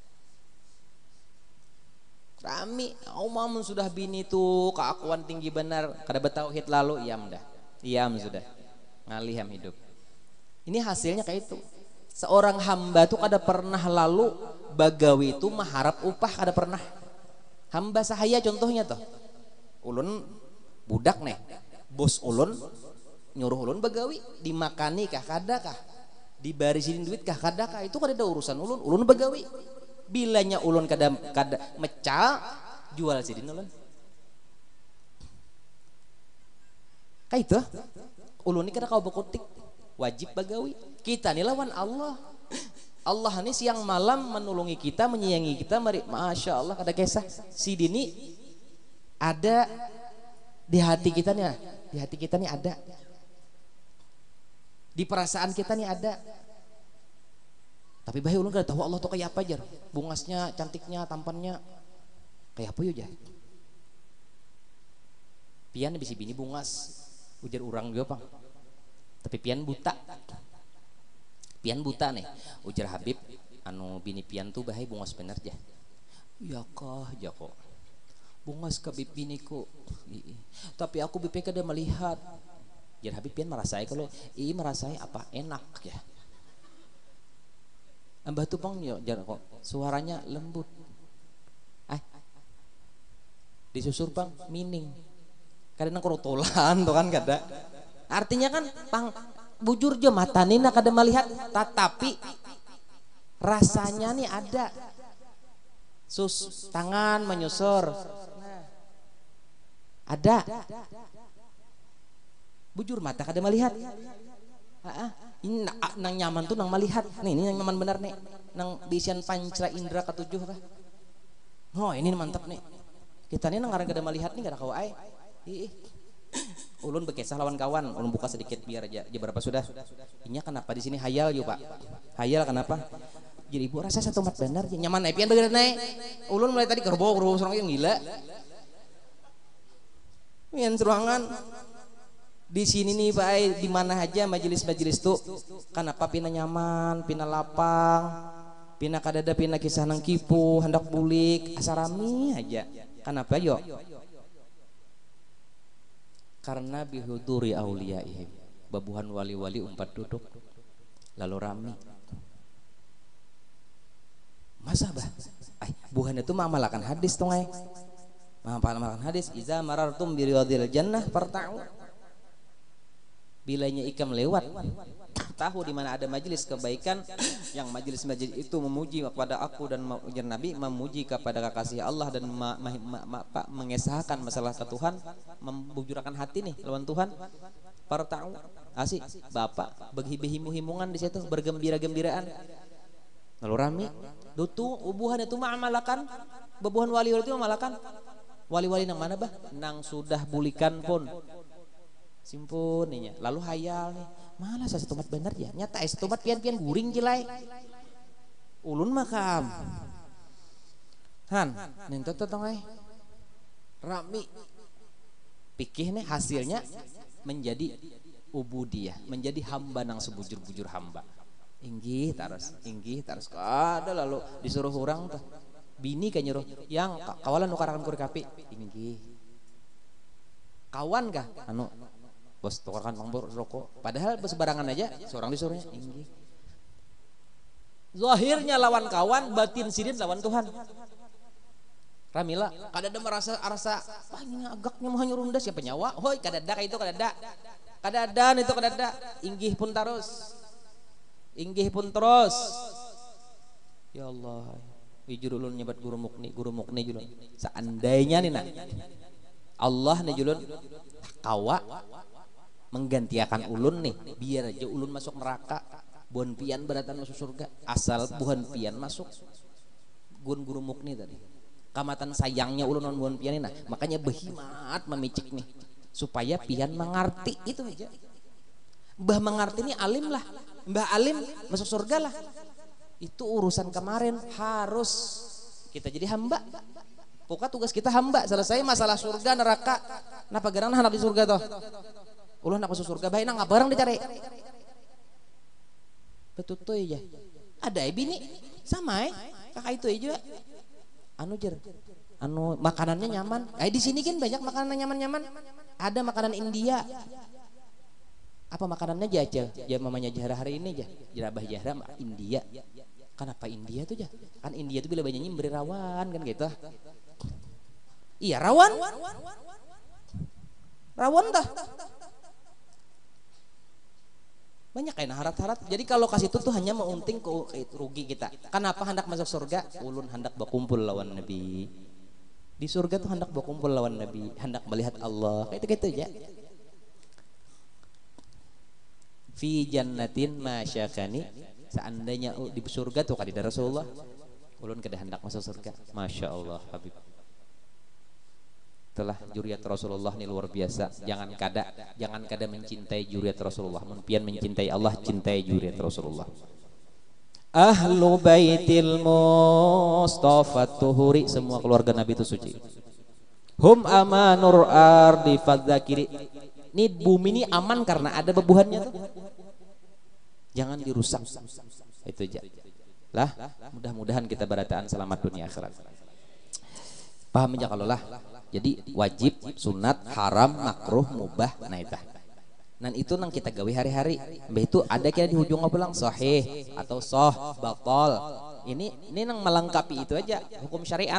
rami umamun sudah bini tuh keakuan tinggi benar kada bertauhid lalu iam dah iam sudah ngaliham hidup. Ini hasilnya kayak itu. Seorang hamba tuh kada pernah lalu bagawi itu mengharap upah, kada pernah. Hamba sahaya contohnya tuh ulun budak nih, bos ulun nyuruh ulun bagawi, dimakani kah kada kah, dibarisin duit kah kada kah, itu kada ada urusan ulun. Ulun bagawi, bilanya ulun kada kada mecal jual sidin ulun. Kayak itu ulun ini kada kau bekutik, wajib bagawi. Kita nih lawan Allah. Allah ini siang malam menolongi kita, menyayangi kita. Mari, masya Allah kada kisah si dini ada di hati kita nih, di hati kita nih ada, di perasaan kita nih ada. Tapi bahaya ulun kada tahu Allah tuh kayak apa aja, bungasnya, cantiknya, tampannya kayak apa ya? Pian bisi bini bungas, ujar orang juga pang. Tapi pian buta. Pian buta nih, ujar Habib, anu bini pian tuh bahaya bungas bener aja. Ya kah, ya kok. Bungas ke biniku. Tapi aku B P K kada melihat. Ujar Habib, pian merasai kalau i merasai apa enak ya. Ambah tuh pang yo, jar kok suaranya lembut. Ah, disusur pang mining. Kadang kerotolan tuh kan kada. Artinya kan pang bujur je matanina kada melihat, tetapi rasanya nih ada. Sus tangan menyusur, ada. Bujur mata kada melihat. Ah, ini nang nyaman tuh nang melihat. Nih ini yang nyaman benar nih. Nang bisian panca indera ketujuh kah? Oh ini mantap nih. Kita nih nang ngarang kada melihat nih kada kau ai. Ih. Ulun bekesah lawan kawan, ulun buka sedikit biar aja, aja berapa sudah. Inya kenapa di sini hayal yuk Pak? Hayal kenapa? Jadi ibu rasa satu mat benar, nyaman naik pian bener naik. Ulun mulai tadi kerbau kerbau serang yang gila. Pian seruangan. Di sini nih Pak, di mana aja majelis-majelis tuh, kenapa pina nyaman, pina lapang, pina kadada pina kisah nang kipu, hendak bulik, asarami aja. Kenapa yo? Karena bihuduri auliyaihim, babuhan wali-wali umpat duduk lalu rami. Masa bah? Ay, buhan itu mamalakan hadis tuh ngai. Mamalakan hadis, iza marartum biriyadil jannah farta'u. Bilanya ikam lewat, tahu di mana ada majelis kebaikan, yang majelis-majelis itu memuji kepada aku dan ujar Nabi, memuji kepada kekasih Allah dan ma, ma, ma, ma, ma, mengesahkan masalah ke Tuhan, membujurkan hati nih lawan Tuhan. Para tahu asik bapak berhimu-himungan di situ, bergembira-gembiraan. Lalu rami, dutu ubuhan itu ma'amalakan, babuhan wali-wali itu ma'amalakan. Wali-wali nang mana bah? Nang sudah bulikan pun. Simpun nih, lalu hayal nih. Malah saya setumat bener ya, nyata es setumat pian-pian guring cilai. Ulun makam. Han, ninto totongai. Rami. Pikih nih hasilnya menjadi ubudiyah, menjadi hamba nang sebujur-bujur hamba. Inggih taras, inggih taras. Ada lalu disuruh orang tuh. Bini kan nyuruh, yang kawalan nukarakan kurikapi. Inggih. Kawan kah? Anu bos tukarkan mambur rokok, padahal bersebarangan aja seorang disuruhnya. Inggih. Zahirnya lawan kawan, batin sidin lawan Tuhan. Ramila kadada merasa rasa wah ini agaknya mau nyuruh ndas siapa nyawa. Hoi kadada kayak itu kadada kadada itu kadada. Inggih pun terus, inggih pun terus. Ya Allah, wijur ulun nyebat guru mukni, guru mukni julun. Seandainya nih nah Allah nih julun kawa menggantiakan ulun nih, biar aja ulun masuk neraka, buhan pian beratan masuk surga, asal buhan pian masuk gun guru mukni tadi. Kamatan sayangnya ulun non buhan pian ini, nah makanya behimat memicik nih supaya pian mengerti itu aja. Mbah mengerti ini alim lah, mbah alim masuk surga lah. Itu urusan kemarin, harus kita jadi hamba. Pokoknya tugas kita hamba, selesai masalah surga neraka. Napa gerang anak di surga toh? Ulun nak masuk surga, baik nang barang dicari. Betul tuh ya. Ada bini sama eh kakak itu aja. Anu jer. anu makanannya nyaman. Eh di sini kan banyak makanan nyaman-nyaman. Ada makanan India. Apa makanannya aja? Ya mamanya Jahra hari ini aja. Jerabah Jahra India. Kenapa India tuh ya? Kan India tuh bila banyak beri rawan kan gitu. Iya rawan. Rawan dah. Banyak kayak harat-harat. Jadi kalau kasih itu tuh hanya mengunting ke rugi kita. Kenapa hendak masuk surga? Ulun hendak berkumpul lawan Nabi. Di surga tuh hendak berkumpul lawan Nabi, hendak melihat Allah. Kayak itu gitu ya. Fi jannatin masyakani, seandainya di surga tuh kali dari Rasulullah, ulun kada hendak masuk surga. Masya Allah Habib. Telah juriat Rasulullah ini luar biasa. Jangan kada, jangan kada mencintai juriat Rasulullah. Mun pian mencintai Allah, cintai juriat Rasulullah. Ahlu baitil Mustafa tuhuri, semua keluarga Nabi itu suci. Hum amanur ardi fadzakiri. Ini bumi ini aman karena ada bebuhannya tuh. Jangan dirusak. Itu aja. Lah, mudah-mudahan kita barataan selamat dunia akhirat. Paham aja kalau lah. Jadi wajib, sunat, haram, makruh, mubah, nah itu. Dan itu nang kita gawe hari-hari. Mbah itu ada kira di ujung bilang sahih atau soh, batal. Ini ini nang melengkapi itu aja hukum syariat.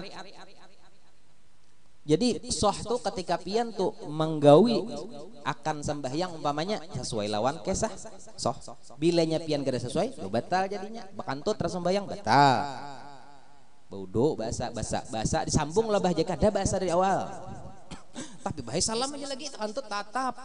Jadi soh tuh ketika pian tuh menggawi akan sembahyang umpamanya sesuai lawan kesah soh. Bilanya pian kada sesuai, tuh batal jadinya. Bakantut terus sembahyang batal. Baudo bahasa bahasa bahasa disambung lah bah jika ada bahasa dari awal. Tapi bahaya salam aja lagi kantut tatap.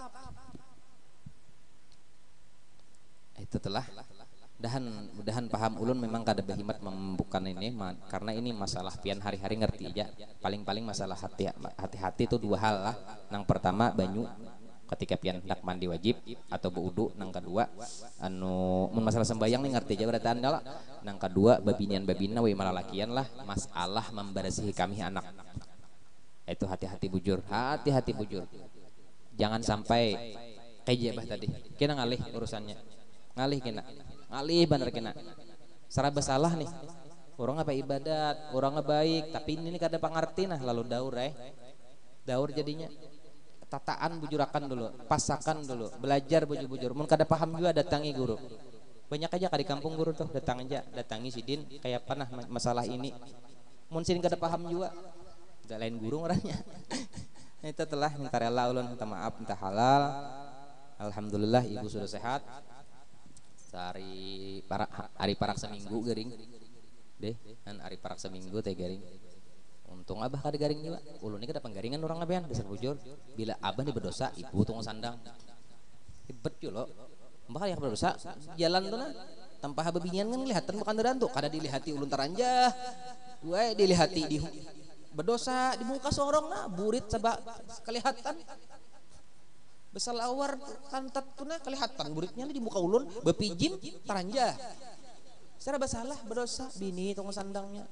Itu telah mudahan mudahan paham ulun memang kada berhimat membukan ini karena ini masalah pian hari-hari ngerti aja. Paling-paling masalah hati hati-hati itu dua hal lah. Nang pertama banyu ketika pian hendak mandi wajib atau berwudu. Nang kedua anu mun masalah sembayang nih ngerti aja berarti anda lah. Nang kedua babinian babina we malalakian lah masalah membersihi kami anak. Itu hati-hati bujur, hati-hati bujur. Jangan sampai kayak bah tadi. Kena ngalih urusannya. Ngalih kena, ngalih bener kena. Serba salah nih. Orang apa ibadat, orang baik, tapi ini kada pangarti nah lalu daur eh. Daur jadinya. Tataan bujurakan dulu, pasakan dulu, belajar bujur-bujur. Mun kada paham juga datangi guru. Banyak aja di kampung guru tuh datang aja, datangi sidin kayak apa nah masalah ini. Mun sidin kada paham juga, udah lain guru orangnya. Itu telah minta rela ulun, minta maaf, minta halal. Alhamdulillah ibu sudah sehat. Sehari parak hari parak seminggu garing deh kan hari parak seminggu teh garing untung abah kada garing juga ulun ini kada penggaringan orang abean dasar bujur bila abah nih berdosa ibu tunggu sandang ribet yo lo mbah yang berdosa jalan tuh nah tanpa hababinyan kan kelihatan bukan terantuk kada dilihati ulun taranjah wae dilihati di berdosa di muka sorong nah burit sebab kelihatan besar awar kantat tuna kelihatan buritnya di muka ulun bepijim taranjah secara basalah berdosa bini tunggu sandangnya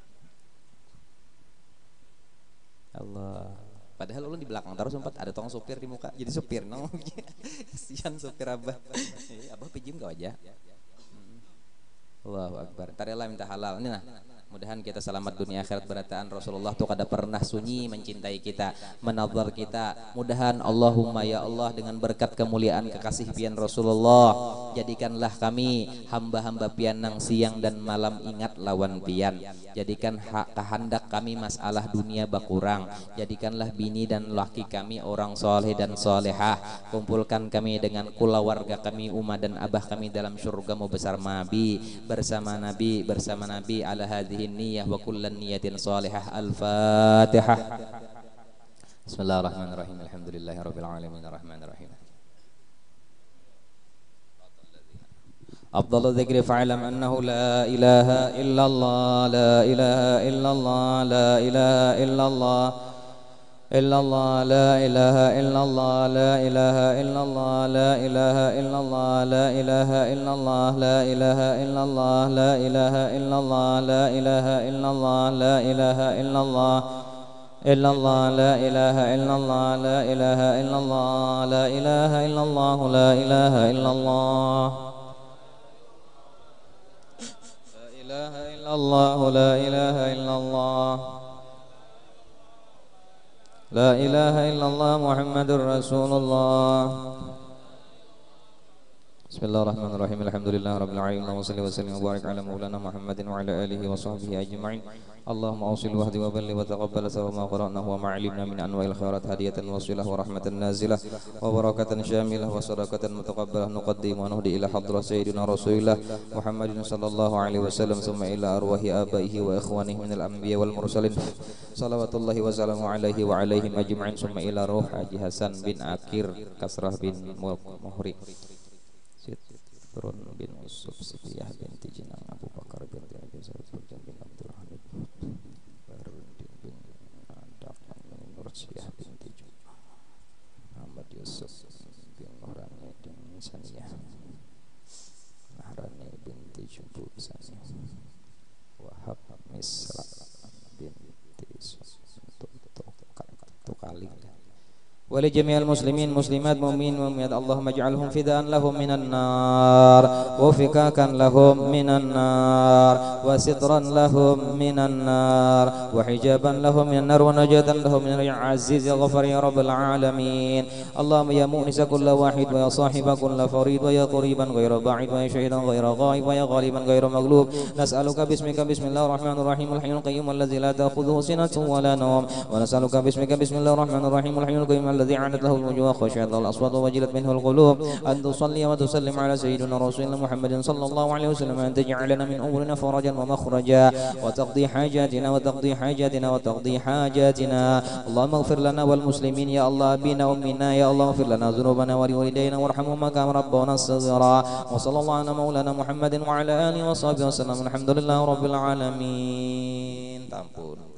Allah padahal ulun di belakang terus sempat ada tong sopir di muka jadi sopir no kasihan sopir abah abah pijim gak aja Allahu Akbar tarela minta halal ini nah mudahan kita selamat dunia akhirat berataan Rasulullah tuh kada pernah sunyi mencintai kita menazar kita mudahan Allahumma ya Allah dengan berkat kemuliaan kekasih pian Rasulullah jadikanlah kami hamba-hamba pian nang siang dan malam ingat lawan pian jadikan hak kehendak kami masalah dunia bakurang jadikanlah bini dan laki kami orang soleh dan solehah kumpulkan kami dengan keluarga kami umat dan abah kami dalam syurgamu besar Nabi bersama Nabi bersama Nabi ala hadhihi niyah wa kullan niyatin salihah. Al-Fatihah. Bismillahirrahmanirrahim. Alhamdulillahirabbil alamin arrahmanir rahim. Afdhalu dzikri fa'lam annahu la ilaha illallah la ilaha illallah la ilaha illallah illallah la ilaha illallah la ilaha illallah la ilaha illallah la ilaha illallah la ilaha illallah la ilaha illallah la ilaha illallah la ilaha illallah illallah la ilaha illallah la ilaha illallah la ilaha illallah la ilaha illallah la ilaha illallah la ilaha illallah لا إله إلا الله محمد رسول الله. بسم الله الرحمن الرحيم الحمد لله رب العالمين وصلى وسلم وبارك على مولانا محمد وعلى آله وصحبه أجمعين. اللهم أوصل وهدي وبلغ وتقبل ثواب ما قرأناه وما علمنا من أنواع الخيرات هدية وصلة ورحمة نازلة وبركة شاملة وصدقة متقبلة نقدم ونهدي إلى حضرة سيدنا رسول الله محمد صلى الله عليه وسلم ثم إلى أرواح آبائه وإخوانه من الأنبياء والمرسلين صلوات الله وسلامه عليه وعليهم أجمعين ثم إلى روح حاجي حسن بن عكير كسرة بن مهري Turun bin Yusuf Sifiyah binti Jinang Abu Bakar binti Abi Sa'id bin Abdul Hamid Barudin bin Adak bin Nursiyah binti Jum'ah Muhammad Yusuf bin Nuhrani bin Saniyah Nahrani binti Jubu Saniyah Wahab Misra binti Tukali ولجميع المسلمين مسلمات مؤمنين مؤمنات اللهم اجعلهم فداء لهم من النار وفكاكا لهم من النار وسترا لهم من النار وحجابا لهم من النار ونجاة لهم من النار. عزيز يا غفر يا رب العالمين. اللهم يا مؤنس كل واحد ويا صاحب كل فريد ويا قريبا غير بعيد ويا شهيدا غير غائب ويا غالبا غير مغلوب نسألك باسمك بسم الله الرحمن الرحيم الحي القيوم الذي لا تأخذه سنة ولا نوم ونسألك باسمك بسم الله الرحمن الرحيم الحي القيوم الذي عنت له الوجوه خشعت له الأصوات ووجلت منه القلوب أن تصلي وتسلم على سيدنا رسول الله محمد صلى الله عليه وسلم أن تجعلنا من أمورنا فرجا ومخرجا وتقضي حاجاتنا وتقضي حاجاتنا وتقضي حاجاتنا. اللهم اغفر لنا والمسلمين يا الله بنا ومنا يا الله اغفر لنا ذنوبنا ولوالدينا وارحمهما كما ربونا صغيرا. وصلى الله على مولانا محمد وعلى آله وصحبه وسلم الحمد لله رب العالمين. Tampun.